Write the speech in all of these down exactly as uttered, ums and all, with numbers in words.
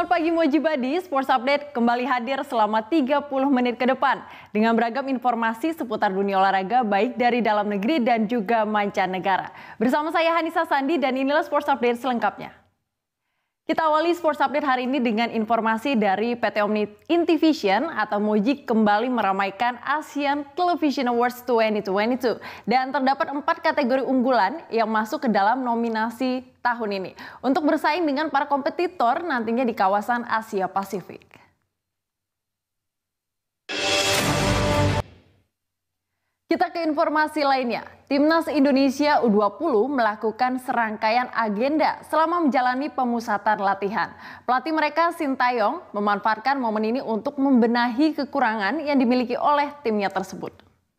Selamat pagi Mojibadi, Sports Update kembali hadir selama tiga puluh menit ke depan dengan beragam informasi seputar dunia olahraga baik dari dalam negeri dan juga mancanegara. Bersama saya Hanisa Sandi dan inilah Sports Update selengkapnya. Kita awali Sports Update hari ini dengan informasi dari P T Omni Intivision atau Moji kembali meramaikan Asian Television Awards dua ribu dua puluh dua dan terdapat empat kategori unggulan yang masuk ke dalam nominasi tahun ini untuk bersaing dengan para kompetitor nantinya di kawasan Asia Pasifik. Kita ke informasi lainnya, Timnas Indonesia U dua puluh melakukan serangkaian agenda selama menjalani pemusatan latihan. Pelatih mereka Sintayong memanfaatkan momen ini untuk membenahi kekurangan yang dimiliki oleh timnya tersebut.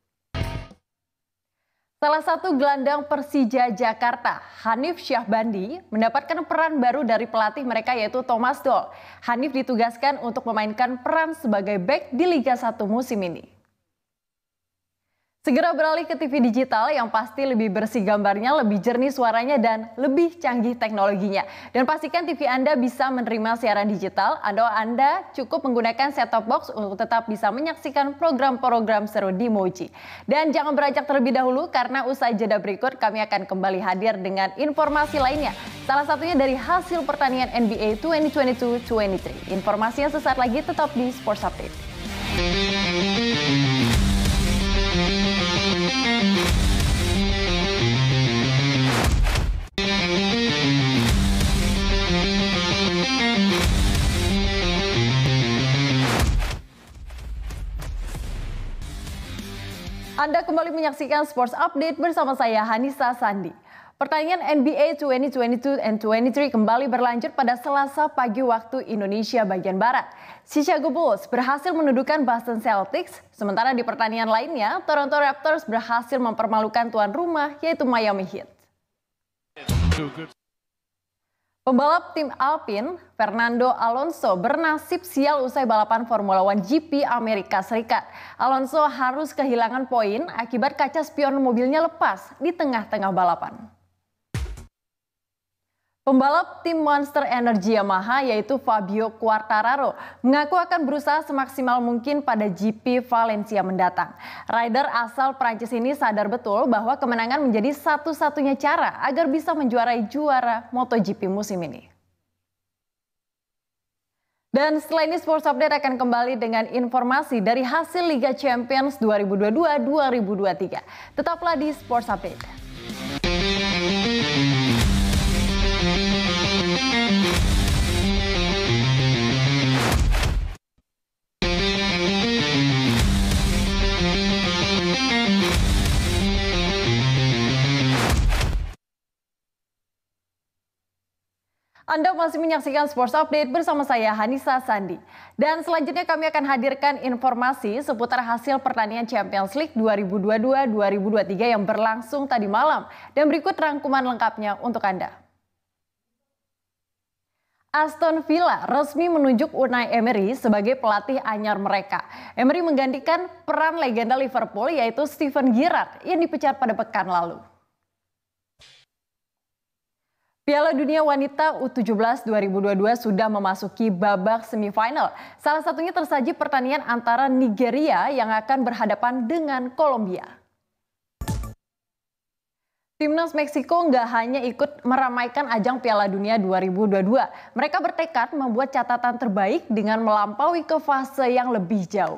Salah satu gelandang Persija Jakarta, Hanif Syahbandi, mendapatkan peran baru dari pelatih mereka yaitu Thomas Doll. Hanif ditugaskan untuk memainkan peran sebagai bek di Liga satu musim ini. Segera beralih ke T V digital yang pasti lebih bersih gambarnya, lebih jernih suaranya, dan lebih canggih teknologinya. Dan pastikan T V Anda bisa menerima siaran digital atau Anda cukup menggunakan set-top box untuk tetap bisa menyaksikan program-program seru di Moji. Dan jangan beranjak terlebih dahulu karena usai jeda berikut kami akan kembali hadir dengan informasi lainnya. Salah satunya dari hasil pertandingan N B A dua ribu dua puluh dua dua ribu dua puluh tiga. Informasinya sesaat lagi tetap di Sports Update. Anda kembali menyaksikan Sports Update bersama saya Hanisa Sandi. Pertandingan N B A dua ribu dua puluh dua dan dua ribu dua puluh tiga kembali berlanjut pada Selasa pagi waktu Indonesia bagian Barat. Chicago Bulls berhasil menundukkan Boston Celtics, sementara di pertandingan lainnya Toronto Raptors berhasil mempermalukan tuan rumah yaitu Miami Heat. Pembalap tim Alpine, Fernando Alonso bernasib sial usai balapan Formula One G P Amerika Serikat. Alonso harus kehilangan poin akibat kaca spion mobilnya lepas di tengah-tengah balapan. Pembalap tim Monster Energy Yamaha yaitu Fabio Quartararo mengaku akan berusaha semaksimal mungkin pada G P Valencia mendatang. Rider asal Prancis ini sadar betul bahwa kemenangan menjadi satu-satunya cara agar bisa menjuarai juara MotoGP musim ini. Dan setelah ini Sports Update akan kembali dengan informasi dari hasil Liga Champions dua ribu dua puluh dua dua ribu dua puluh tiga. Tetaplah di Sports Update. Anda masih menyaksikan Sports Update bersama saya Hanisa Sandi. Dan selanjutnya kami akan hadirkan informasi seputar hasil pertandingan Champions League dua ribu dua puluh dua dua ribu dua puluh tiga yang berlangsung tadi malam. Dan berikut rangkuman lengkapnya untuk Anda. Aston Villa resmi menunjuk Unai Emery sebagai pelatih anyar mereka. Emery menggantikan peran legenda Liverpool yaitu Steven Gerrard yang dipecat pada pekan lalu. Piala Dunia Wanita U tujuh belas dua ribu dua puluh dua sudah memasuki babak semifinal. Salah satunya tersaji pertandingan antara Nigeria yang akan berhadapan dengan Kolombia. Timnas Meksiko nggak hanya ikut meramaikan ajang Piala Dunia dua ribu dua puluh dua. Mereka bertekad membuat catatan terbaik dengan melampaui ke fase yang lebih jauh.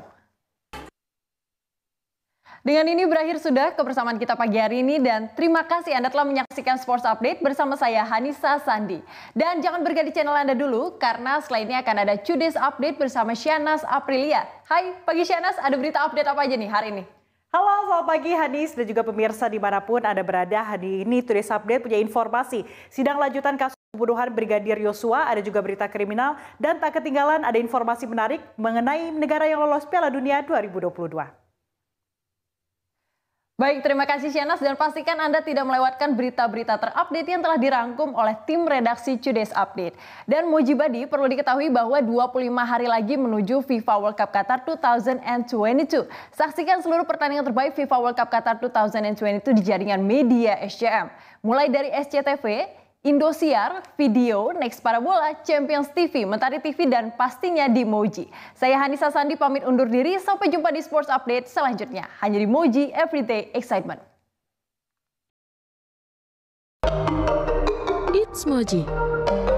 Dengan ini berakhir sudah kebersamaan kita pagi hari ini dan terima kasih Anda telah menyaksikan Sports Update bersama saya Hanisa Sandi. Dan jangan berganti channel Anda dulu karena setelah ini akan ada Today's Update bersama Syahnaz Aprilia. Hai, pagi Syahnaz, ada berita update apa aja nih hari ini? Halo, selamat pagi Hanis dan juga pemirsa dimanapun Anda berada. Hari ini Today's Update punya informasi sidang lanjutan kasus pembunuhan Brigadir Yosua, ada juga berita kriminal dan tak ketinggalan ada informasi menarik mengenai negara yang lolos Piala Dunia dua ribu dua puluh dua. Baik, terima kasih Syahnaz dan pastikan Anda tidak melewatkan berita-berita terupdate yang telah dirangkum oleh tim redaksi Today's Update. Dan Mojibadi perlu diketahui bahwa dua puluh lima hari lagi menuju FIFA World Cup Qatar dua ribu dua puluh dua. Saksikan seluruh pertandingan terbaik FIFA World Cup Qatar dua ribu dua puluh dua di jaringan media S C M. Mulai dari S C T V, Indosiar, Video, Next Parabola, Champions T V, Mentari T V, dan pastinya di Moji. Saya Hanisa Sandi pamit undur diri, sampai jumpa di Sports Update selanjutnya. Hanya di Moji, Everyday Excitement. It's Moji.